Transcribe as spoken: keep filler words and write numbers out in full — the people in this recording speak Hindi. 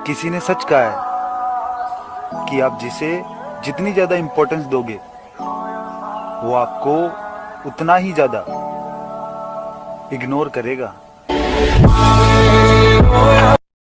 किसी ने सच कहा है कि आप जिसे जितनी ज्यादा इंपॉर्टेंस दोगे वो आपको उतना ही ज्यादा इग्नोर करेगा।